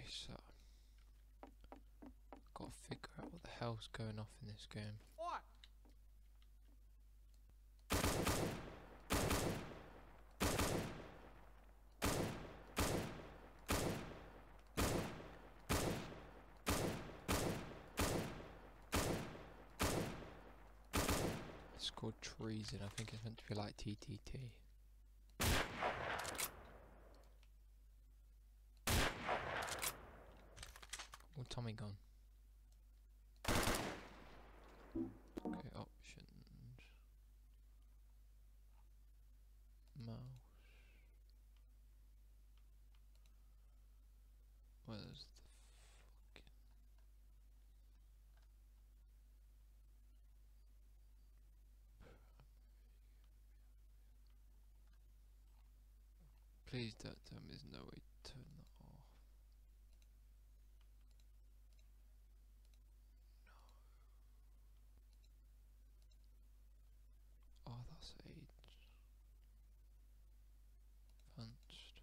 so gotta figure out what the hell's going off in this game. It's called treason. I think it's meant to be like TTT. Oh, Tommy gone. Okay, options. Mouse. Where's the fucking... Please don't tell me there's no way to turn that off. No. Oh, that's age. Punched.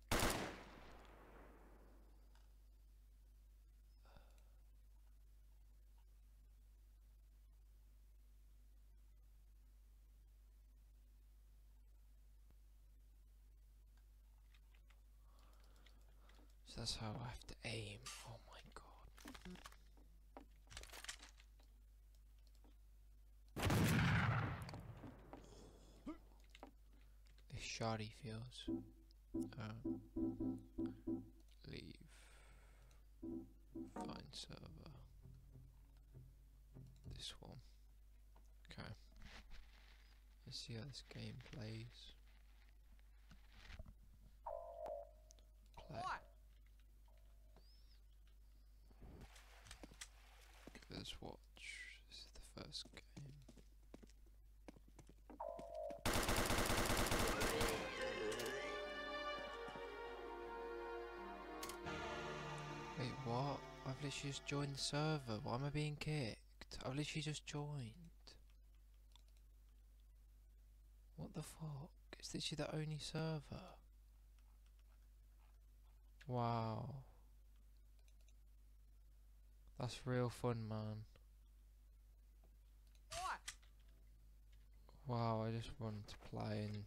So that's how I have to aim. Oh my god. This shoddy feels. Leave. Find server. This one. Okay. Let's see how this game plays. Play. Let's watch. This is the first game. Wait, what? I've literally just joined the server. Why am I being kicked? I've literally just joined. What the fuck? It's literally the only server. Wow. That's real fun, man. Wow, I just wanted to play and...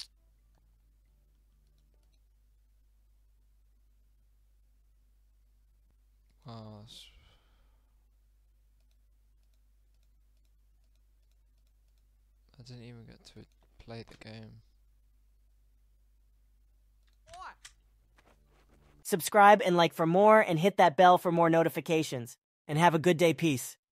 Wow, that's... I didn't even get to play the game. Subscribe and like for more, and hit that bell for more notifications. And have a good day. Peace.